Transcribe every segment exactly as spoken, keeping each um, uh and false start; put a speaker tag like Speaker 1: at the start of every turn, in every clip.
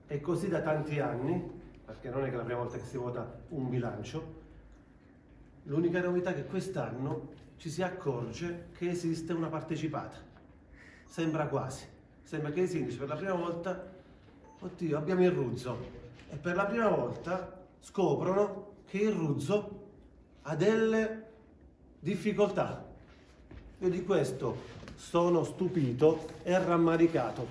Speaker 1: è così da tanti anni, perché non è che è la prima volta che si vota un bilancio. L'unica novità è che quest'anno ci si accorge che esiste una partecipata. Sembra quasi. Sembra che i sindaci per la prima volta, oddio, abbiamo il Ruzzo. E per la prima volta scoprono che il Ruzzo ha delle difficoltà. Io di questo sono stupito e rammaricato,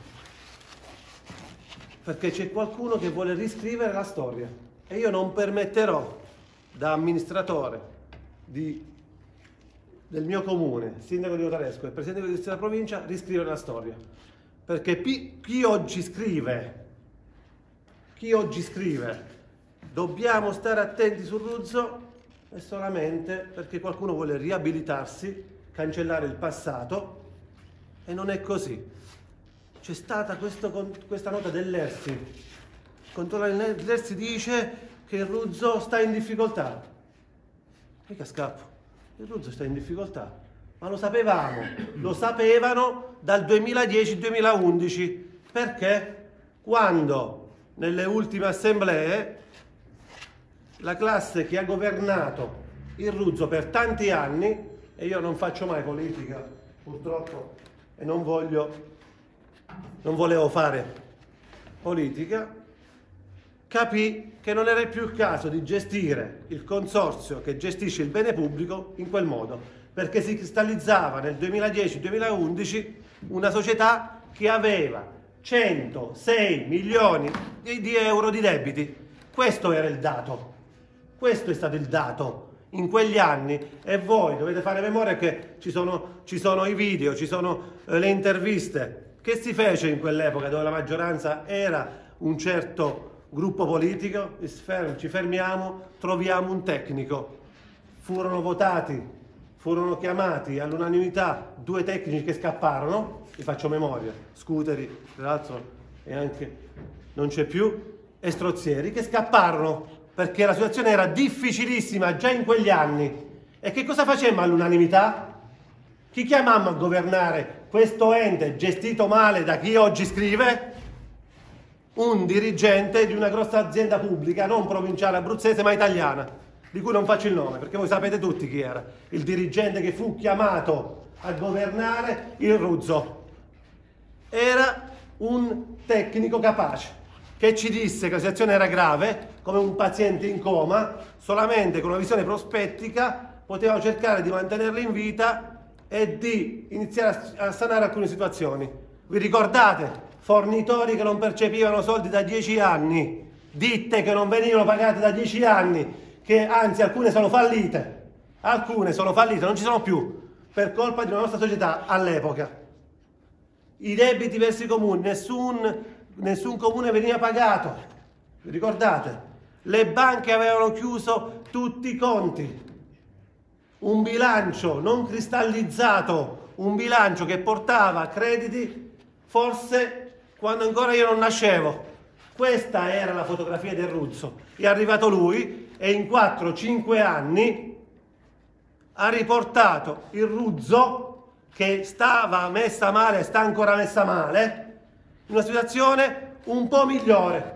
Speaker 1: perché c'è qualcuno che vuole riscrivere la storia e io non permetterò, da amministratore di, del mio comune, sindaco di Otaresco e presidente della provincia, riscrivere la storia, perché chi, chi oggi scrive chi oggi scrive dobbiamo stare attenti sul Ruzzo è solamente perché qualcuno vuole riabilitarsi, cancellare il passato, e non è così. C'è stata questo, questa nota dell'Ersi. Il controllore dell'Ersi dice che il Ruzzo sta in difficoltà. Mica scappo. Il Ruzzo sta in difficoltà. Ma lo sapevamo. Lo sapevano dal duemiladieci duemilaundici. Perché? Quando nelle ultime assemblee la classe che ha governato il Ruzzo per tanti anni, e io non faccio mai politica, purtroppo, e non voglio, non volevo fare politica, capì che non era più il caso di gestire il consorzio che gestisce il bene pubblico in quel modo, perché si cristallizzava nel duemiladieci duemilaundici una società che aveva centosei milioni di euro di debiti. Questo era il dato, questo è stato il dato in quegli anni, e voi dovete fare memoria che ci sono, ci sono i video, ci sono eh, le interviste che si fece in quell'epoca dove la maggioranza era un certo gruppo politico. Ci fermiamo, troviamo un tecnico, furono votati, furono chiamati all'unanimità due tecnici che scapparono, vi faccio memoria, Scuteri, tra l'altro, e anche non c'è più, e Strozzieri, che scapparono perché la situazione era difficilissima già in quegli anni. E che cosa facemmo all'unanimità? Chi chiamammo a governare questo ente gestito male da chi oggi scrive? Un dirigente di una grossa azienda pubblica, non provinciale abruzzese ma italiana, di cui non faccio il nome perché voi sapete tutti chi era, il dirigente che fu chiamato a governare il Ruzzo. Era un tecnico capace che ci disse che la situazione era grave, come un paziente in coma, solamente con una visione prospettica potevamo cercare di mantenerlo in vita e di iniziare a sanare alcune situazioni. Vi ricordate? Fornitori che non percepivano soldi da dieci anni, ditte che non venivano pagate da dieci anni, che anzi alcune sono fallite, alcune sono fallite, non ci sono più, per colpa di una nostra società all'epoca. I debiti verso i comuni, nessun, nessun comune veniva pagato, vi ricordate? Le banche avevano chiuso tutti i conti, un bilancio non cristallizzato, un bilancio che portava crediti forse quando ancora io non nascevo. Questa era la fotografia del Ruzzo. È arrivato lui e in quattro cinque anni ha riportato il Ruzzo, che stava messa male, sta ancora messa male, in una situazione un po' migliore.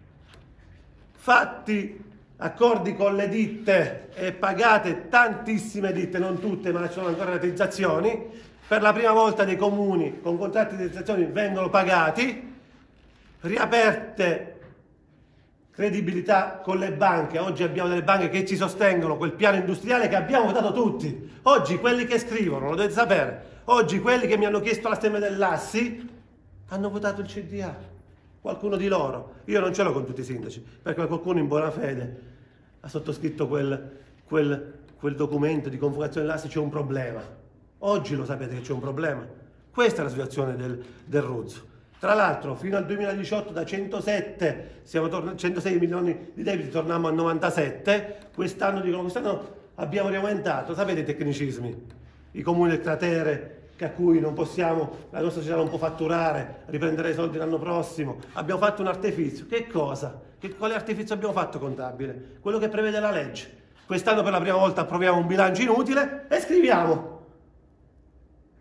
Speaker 1: Fatti accordi con le ditte e pagate tantissime ditte, non tutte, ma ci sono ancora rateizzazioni. Per la prima volta dei comuni con contratti di rateizzazione vengono pagati, riaperte credibilità con le banche. Oggi abbiamo delle banche che ci sostengono quel piano industriale che abbiamo votato tutti. Oggi quelli che scrivono, lo dovete sapere, oggi quelli che mi hanno chiesto l'assemblea dell'Assi hanno votato il C D A. Qualcuno di loro, io non ce l'ho con tutti i sindaci, perché qualcuno in buona fede ha sottoscritto quel, quel, quel documento di convocazione dell'Assi. C'è un problema. Oggi lo sapete che c'è un problema. Questa è la situazione del, del Ruzzo. Tra l'altro fino al duemiladiciotto da centosette, siamo tornati, centosei milioni di debiti, torniamo a novantasette, quest'anno dicono quest'anno abbiamo riaumentato. Sapete i tecnicismi, i comuni del cratere a cui non possiamo, la nostra società non può fatturare, riprendere i soldi l'anno prossimo. Abbiamo fatto un artificio. Che cosa? Che, quale artificio abbiamo fatto contabile? Quello che prevede la legge. Quest'anno per la prima volta approviamo un bilancio inutile e scriviamo.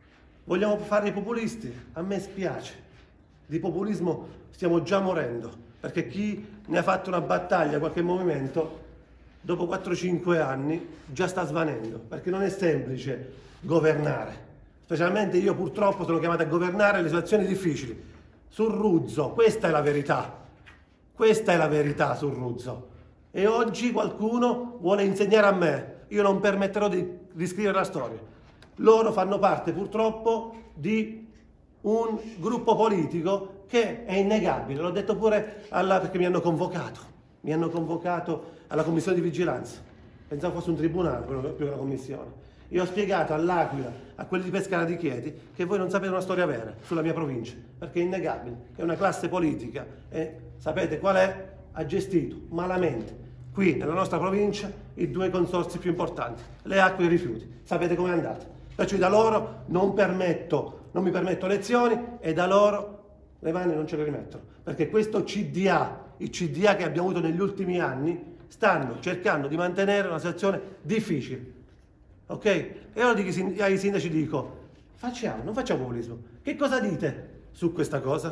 Speaker 1: Vogliamo fare i populisti? A me spiace. Di populismo stiamo già morendo. perché chi ne ha fatto una battaglia, qualche movimento, dopo quattro cinque anni già sta svanendo, perché non è semplice governare. Specialmente io purtroppo sono chiamato a governare le situazioni difficili. Sul Ruzzo, questa è la verità. Questa è la verità sul Ruzzo. E oggi qualcuno vuole insegnare a me. Io non permetterò di riscrivere la storia. Loro fanno parte purtroppo di un gruppo politico che è innegabile. L'ho detto pure alla, perché mi hanno convocato. Mi hanno convocato alla commissione di vigilanza. Pensavo fosse un tribunale, più che una commissione. Io ho spiegato all'Aquila, a quelli di Pescara di Chieti, che voi non sapete una storia vera sulla mia provincia, perché è innegabile, è una classe politica e sapete qual è? Ha gestito malamente qui nella nostra provincia i due consorzi più importanti, le acque e i rifiuti. Sapete com'è andata? Perciò da loro non permetto, non mi permetto lezioni e da loro le mani non ce le rimettono, perché questo C D A, il C D A che abbiamo avuto negli ultimi anni, stanno cercando di mantenere una situazione difficile. Ok? E allora ai sindaci dico, facciamo, non facciamo populismo. Che cosa dite su questa cosa?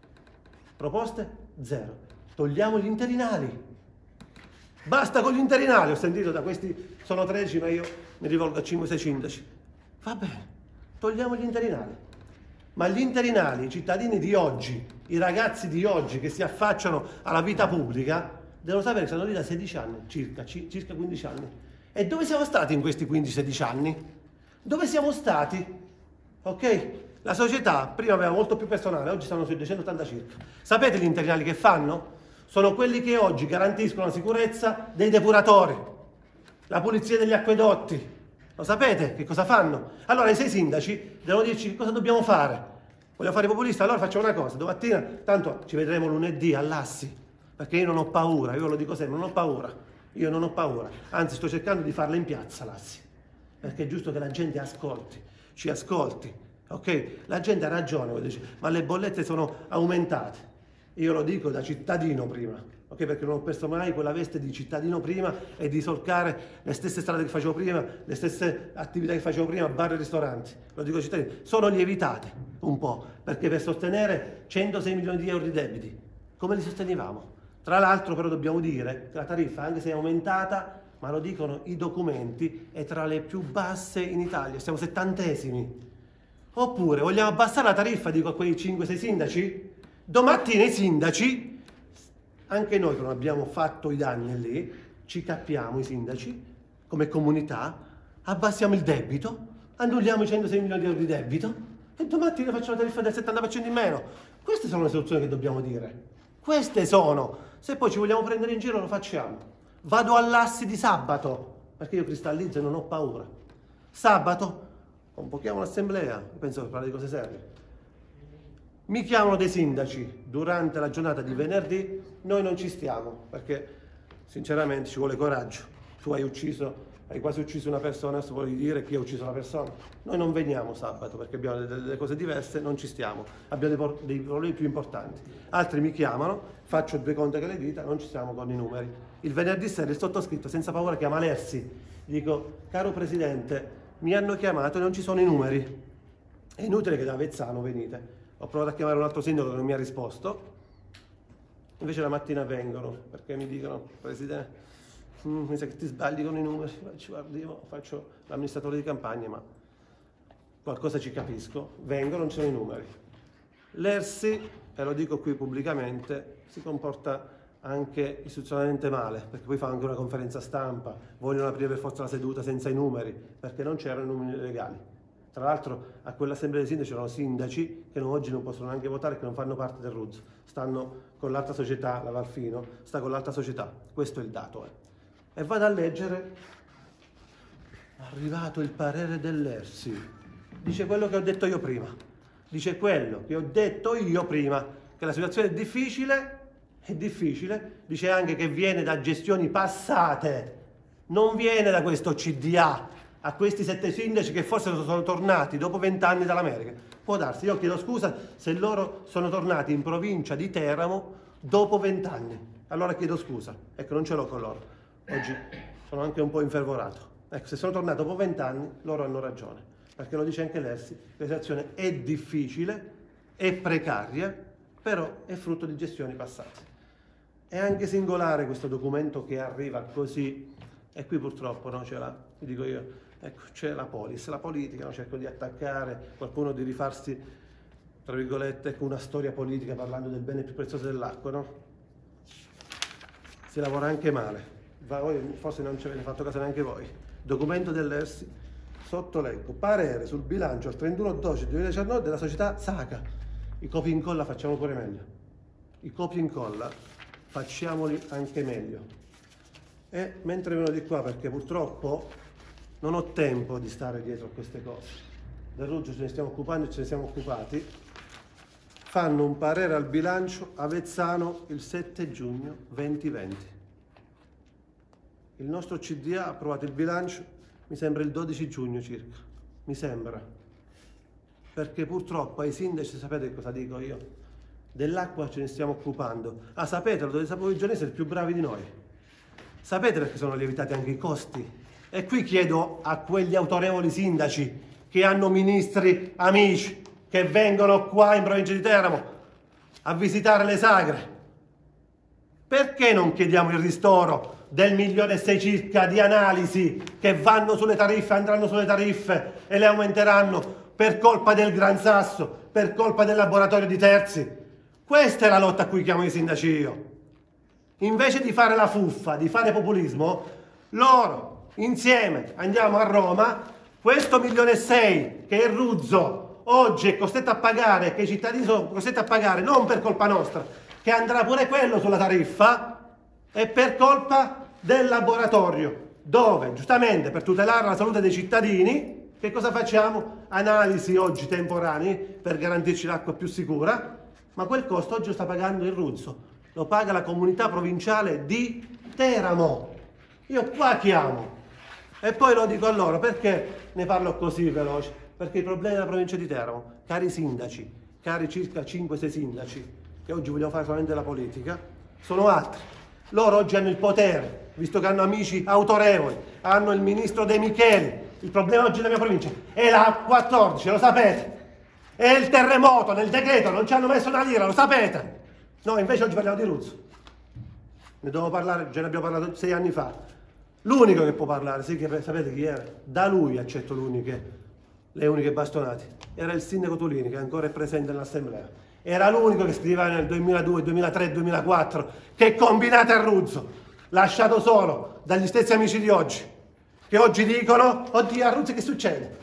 Speaker 1: Proposte? Zero. Togliamo gli interinali. Basta con gli interinali. Ho sentito da questi, sono tredici, ma io mi rivolgo a cinque sei sindaci. Va bene, togliamo gli interinali. Ma gli interinali, i cittadini di oggi, i ragazzi di oggi che si affacciano alla vita pubblica, devono sapere che sono lì da sedici anni, circa, circa quindici anni. E dove siamo stati in questi quindici sedici anni? Dove siamo stati? Ok? La società prima aveva molto più personale, oggi stanno sui duecentottanta circa. Sapete gli interinali che fanno? Sono quelli che oggi garantiscono la sicurezza dei depuratori, la pulizia degli acquedotti. Lo sapete che cosa fanno? Allora i sei sindaci devono dirci cosa dobbiamo fare. Voglio fare i populisti? Allora facciamo una cosa, domattina, tanto ci vedremo lunedì all'Assi, perché io non ho paura, io ve lo dico sempre, non ho paura. Io non ho paura, anzi sto cercando di farla in piazza l'Assi, perché è giusto che la gente ascolti, ci ascolti, ok? La gente ha ragione, dice, ma le bollette sono aumentate. Io lo dico da cittadino prima, ok? Perché non ho perso mai quella veste di cittadino prima e di solcare le stesse strade che facevo prima, le stesse attività che facevo prima, bar e ristoranti. Lo dico ai cittadini, sono lievitate un po', perché per sostenere centosei milioni di euro di debiti, come li sostenevamo? Tra l'altro però dobbiamo dire che la tariffa, anche se è aumentata, ma lo dicono i documenti, è tra le più basse in Italia, siamo settantesimi. Oppure vogliamo abbassare la tariffa, dico a quei cinque sei sindaci? Domattina i sindaci, anche noi che non abbiamo fatto i danni lì, ci cappiamo i sindaci, come comunità, abbassiamo il debito, annulliamo i centosei milioni di euro di debito e domattina facciamo la tariffa del settanta per cento in meno. Queste sono le soluzioni che dobbiamo dire. Queste sono. Se poi ci vogliamo prendere in giro lo facciamo. Vado all'Assi di sabato, perché io cristallizzo e non ho paura. Sabato convochiamo un'assemblea, penso che parlare di cose serie. Mi chiamano dei sindaci durante la giornata di venerdì, noi non ci stiamo, perché sinceramente ci vuole coraggio. Tu hai ucciso, hai quasi ucciso una persona, adesso vuoi dire chi ha ucciso la persona? Noi non veniamo sabato perché abbiamo delle, delle cose diverse, non ci stiamo, abbiamo dei, dei problemi più importanti. Altri mi chiamano, faccio due conti con le dita, non ci stiamo con i numeri. Il venerdì sera il sottoscritto, senza paura, chiama Lersi, dico, caro Presidente, mi hanno chiamato e non ci sono i numeri. È inutile che da Avezzano venite. Ho provato a chiamare un altro sindaco che non mi ha risposto, invece la mattina vengono perché mi dicono, Presidente, mm, mi sa che ti sbagli con i numeri. Faccio, guarda, io faccio l'amministratore di campagna, ma qualcosa ci capisco. Vengono, non ci sono i numeri. L'Ersi, e lo dico qui pubblicamente, si comporta anche istituzionalmente male, perché poi fa anche una conferenza stampa, vogliono aprire per forza la seduta senza i numeri, perché non c'erano i numeri legali. Tra l'altro a quell'assemblea dei sindaci c'erano sindaci che non, oggi non possono neanche votare, che non fanno parte del Ruzzo, stanno con l'altra società, la Valfino, sta con l'altra società, questo è il dato. Eh. E vado a leggere, è arrivato il parere dell'Ersi, dice quello che ho detto io prima, dice quello che ho detto io prima, che la situazione è difficile, è difficile, dice anche che viene da gestioni passate, non viene da questo C D A, a questi sette sindaci che forse sono tornati dopo vent'anni dall'America. Può darsi, io chiedo scusa se loro sono tornati in provincia di Teramo dopo vent'anni. Allora chiedo scusa, ecco, non ce l'ho con loro. Oggi sono anche un po' infervorato. Ecco, se sono tornato dopo vent'anni, loro hanno ragione, perché lo dice anche l'Ersi, la situazione è difficile, è precaria, però è frutto di gestioni passate. È anche singolare questo documento che arriva così, e qui purtroppo no, c'è la, vi dico io, ecco, c'è la polis, la politica, no? Cerco di attaccare qualcuno, di rifarsi, tra virgolette, con una storia politica parlando del bene più prezioso dell'acqua, no? Si lavora anche male, voi forse non ci avete fatto caso neanche voi. Documento dell'E R S I, sotto leggo, parere sul bilancio al trentuno dicembre duemiladiciannove della società Saca. I copia e incolla facciamo pure meglio. I copia e incolla facciamoli anche meglio. E mentre vengo di qua, perché purtroppo non ho tempo di stare dietro a queste cose, del Ruggio ce ne stiamo occupando e ce ne siamo occupati, fanno un parere al bilancio Avezzano il sette giugno duemilaventi. Il nostro C D A ha approvato il bilancio, mi sembra il dodici giugno circa, mi sembra, perché purtroppo ai sindaci, sapete cosa dico io? Dell'acqua ce ne stiamo occupando. Ah, sapete, lo dovete sapere, i giornalisti sono più bravi di noi. Sapete perché sono lievitati anche i costi? E qui chiedo a quegli autorevoli sindaci che hanno ministri amici che vengono qua in provincia di Teramo a visitare le sagre. Perché non chiediamo il ristoro del milione e sei circa di analisi che vanno sulle tariffe, andranno sulle tariffe e le aumenteranno per colpa del Gran Sasso, per colpa del laboratorio di terzi? Questa è la lotta a cui chiamo i sindaci io. Invece di fare la fuffa, di fare populismo, loro insieme andiamo a Roma, questo milione e sei che il Ruzzo oggi è costretto a pagare, che i cittadini sono costretti a pagare, non per colpa nostra, che andrà pure quello sulla tariffa, è per colpa del laboratorio, dove giustamente per tutelare la salute dei cittadini, che cosa facciamo? Analisi oggi temporanei per garantirci l'acqua più sicura, ma quel costo oggi lo sta pagando il Ruzzo, lo paga la comunità provinciale di Teramo. Io qua chiamo e poi lo dico a loro, perché ne parlo così veloce? Perché i problemi della provincia di Teramo, cari sindaci, cari circa cinque sei sindaci, che oggi vogliamo fare solamente la politica, sono altri. Loro oggi hanno il potere, visto che hanno amici autorevoli, hanno il ministro De Micheli. Il problema oggi della mia provincia è la quattordici, lo sapete. È il terremoto, nel decreto non ci hanno messo una lira, lo sapete. No, invece oggi parliamo di Ruzzo. Ne devo parlare, già ne abbiamo parlato sei anni fa. L'unico che può parlare, sì, che sapete chi era? Da lui accetto l'uniche, le uniche bastonate. Era il sindaco Tulini, che ancora è presente nell'assemblea. Era l'unico che scriveva nel duemiladue, duemilatré, duemilaquattro che combinate a Ruzzo, lasciato solo dagli stessi amici di oggi, che oggi dicono, oddio, a Ruzzo che succede?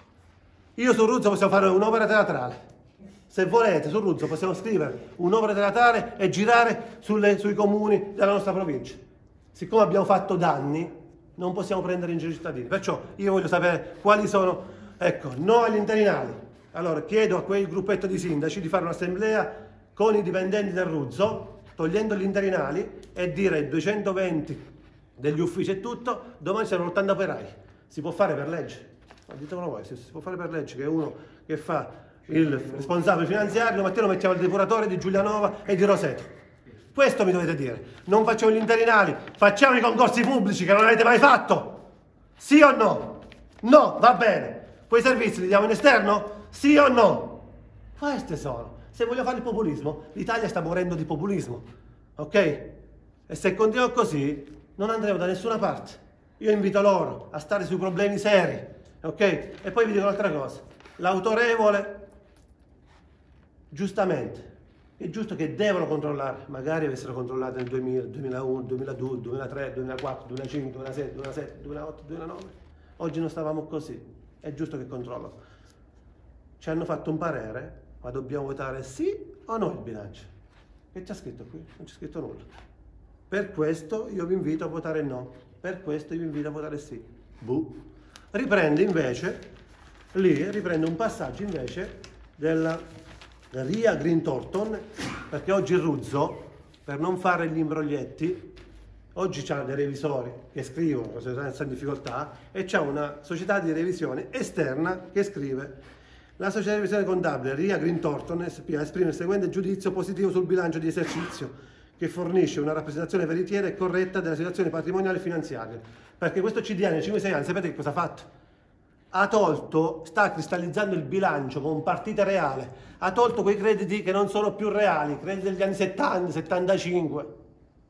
Speaker 1: Io su Ruzzo possiamo fare un'opera teatrale. Se volete, su Ruzzo possiamo scrivere un'opera teatrale e girare sulle, sui comuni della nostra provincia. Siccome abbiamo fatto danni, non possiamo prendere in giro i cittadini. Perciò io voglio sapere quali sono, ecco, no agli interinali. Allora chiedo a quel gruppetto di sindaci di fare un'assemblea con i dipendenti del Ruzzo, togliendo gli interinali, e dire duecentoventi degli uffici e tutto, domani saranno ottanta operai. Si può fare per legge. Ma ditemelo voi, si può fare per legge, che è uno che fa il responsabile finanziario, domattina mettiamo il depuratore di Giulianova e di Roseto. Questo mi dovete dire. Non facciamo gli interinali, facciamo i concorsi pubblici che non avete mai fatto. Sì o no? No, va bene. Quei servizi li diamo in esterno? Sì o no? Queste sono. Se voglio fare il populismo, l'Italia sta morendo di populismo. Ok? E se continuo così, non andremo da nessuna parte. Io invito loro a stare sui problemi seri. Ok? E poi vi dico un'altra cosa. L'autorevole, giustamente, è giusto che devono controllare, magari avessero controllato nel duemila, duemilauno, duemiladue, duemilatré, duemilaquattro, duemilacinque, duemilasei, duemilasette, duemilaotto, duemilanove. Oggi non stavamo così, è giusto che controllano. Ci hanno fatto un parere, ma dobbiamo votare sì o no il bilancio. Che c'è scritto qui? Non c'è scritto nulla. Per questo io vi invito a votare no, per questo io vi invito a votare sì. Buh. Riprende invece, lì riprende un passaggio invece della Ria Green Thornton, perché oggi il Ruzzo, per non fare gli imbroglietti, oggi c'ha dei revisori che scrivono senza difficoltà e c'è una società di revisione esterna che scrive: la società di revisione contabile Ria Green Thornton S P A esprime il seguente giudizio positivo sul bilancio di esercizio, che fornisce una rappresentazione veritiera e corretta della situazione patrimoniale e finanziaria. Perché questo C D A nei cinque sei anni, sapete che cosa ha fatto? Ha tolto, sta cristallizzando il bilancio con partite reale, ha tolto quei crediti che non sono più reali, crediti degli anni settanta, settantacinque.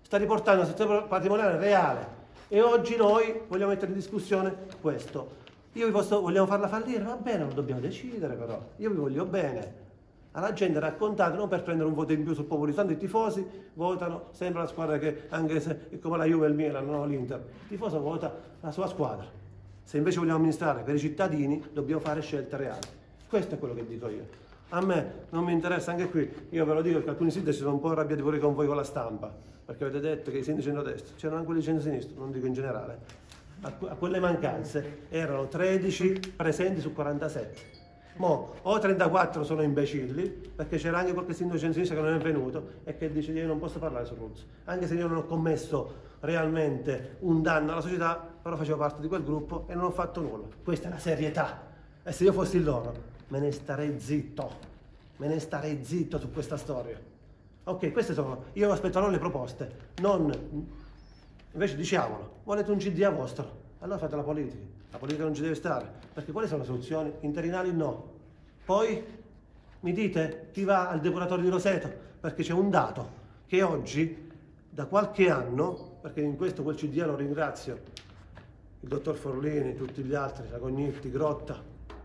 Speaker 1: sta riportando al settore patrimoniale reale e oggi noi vogliamo mettere in discussione questo. Io vi posso, vogliamo farla fallire? Va bene, non dobbiamo decidere però, io vi voglio bene. Alla gente raccontate, non per prendere un voto in più sul popolo, tanto i tifosi votano sempre la squadra che, anche se è come la Juve, il Milan, non l'Inter, il tifoso vota la sua squadra. Se invece vogliamo amministrare per i cittadini, dobbiamo fare scelte reali. Questo è quello che dico io. A me non mi interessa, anche qui, io ve lo dico che alcuni sindaci sono un po' arrabbiati pure con voi con la stampa, perché avete detto che i sindaci centro-destra, c'erano anche quelli di centro-sinistra, non dico in generale, a, a quelle mancanze erano tredici presenti su quarantasette. Mo, o trentaquattro sono imbecilli, perché c'era anche qualche sindaco di centro-sinistra che non è venuto e che dice io non posso parlare su Ruzzo, anche se io non ho commesso realmente un danno alla società, però facevo parte di quel gruppo e non ho fatto nulla. Questa è la serietà. E se io fossi loro, me ne starei zitto, me ne starei zitto su questa storia. Ok, queste sono, io aspetterò le proposte, non, invece diciamolo, volete un C D A vostro, allora fate la politica, la politica non ci deve stare, perché quali sono le soluzioni? Interinali no. Poi mi dite chi va al depuratore di Roseto, perché c'è un dato che oggi, da qualche anno, perché in questo quel C D A lo ringrazio, il dottor Forlini, tutti gli altri, la Cognitti, Grotta,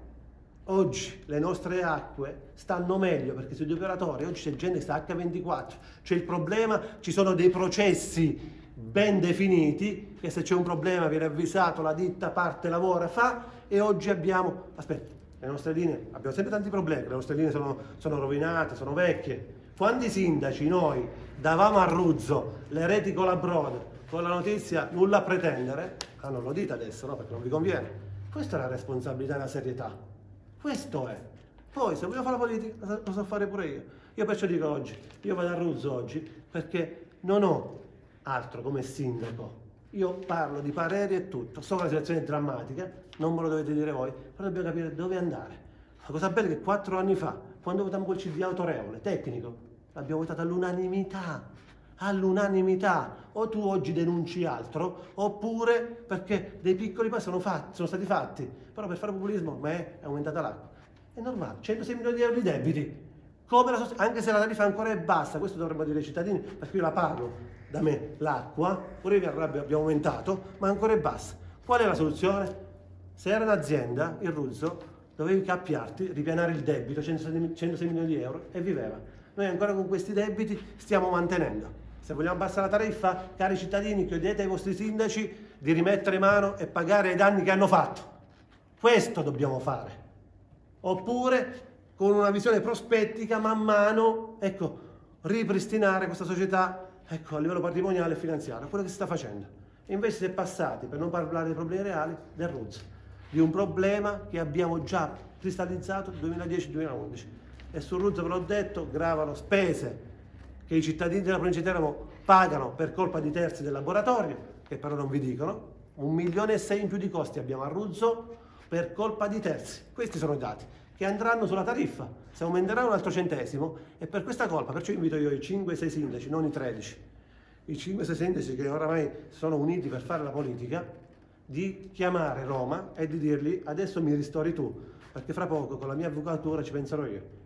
Speaker 1: oggi le nostre acque stanno meglio perché sui depuratori oggi c'è gente che sta acca ventiquattro, c'è il problema, ci sono dei processi ben definiti che se c'è un problema viene avvisato, la ditta parte, lavora, fa e oggi abbiamo, aspetta, le nostre linee, abbiamo sempre tanti problemi, le nostre linee sono, sono rovinate, sono vecchie. Quando i sindaci noi davamo a Ruzzo le reti con la Brode, con la notizia nulla a pretendere, ah non lo dite adesso, no, perché non vi conviene, questa è la responsabilità e la serietà. Questo è. Poi se voglio fare la politica, lo so fare pure io. Io perciò dico oggi, io vado a Ruzzo oggi perché non ho altro come sindaco. Io parlo di pareri e tutto. So che la situazione è drammatica, non me lo dovete dire voi, però dobbiamo capire dove andare. La cosa bella è che quattro anni fa, quando votammo quel C D autorevole, tecnico, l'abbiamo votato all'unanimità. All'unanimità. O tu oggi denunci altro, oppure perché dei piccoli passi sono, fatti, sono stati fatti, però per fare populismo beh, è aumentata l'acqua. È normale, centosei milioni di euro di debiti, come la sost- anche se la tariffa ancora è bassa, questo dovremmo dire ai cittadini, perché io la pago da me l'acqua, pure io abbiamo aumentato, ma ancora è bassa. Qual è la soluzione? Se era un'azienda, il Ruzzo, dovevi cappiarti, ripianare il debito, centosei milioni di euro, e viveva. Noi ancora con questi debiti stiamo mantenendo. Se vogliamo abbassare la tariffa, cari cittadini, chiedete ai vostri sindaci di rimettere mano e pagare i danni che hanno fatto. Questo dobbiamo fare. Oppure, con una visione prospettica, man mano, ecco, ripristinare questa società, ecco, a livello patrimoniale e finanziario, quello che si sta facendo. E invece si è passati, per non parlare dei problemi reali, del Ruzzo, di un problema che abbiamo già cristallizzato nel duemiladieci duemilaundici. E sul Ruzzo, ve l'ho detto, gravano spese che i cittadini della provincia di Teramo pagano per colpa di terzi del laboratorio, che però non vi dicono, un milione e sei in più di costi abbiamo a Ruzzo per colpa di terzi. Questi sono i dati che andranno sulla tariffa, se aumenterà un altro centesimo, e per questa colpa, perciò invito io i cinque sei sindaci, non i tredici, i cinque sei sindaci che oramai sono uniti per fare la politica, di chiamare Roma e di dirgli adesso mi ristori tu, perché fra poco con la mia avvocatura ci penserò io.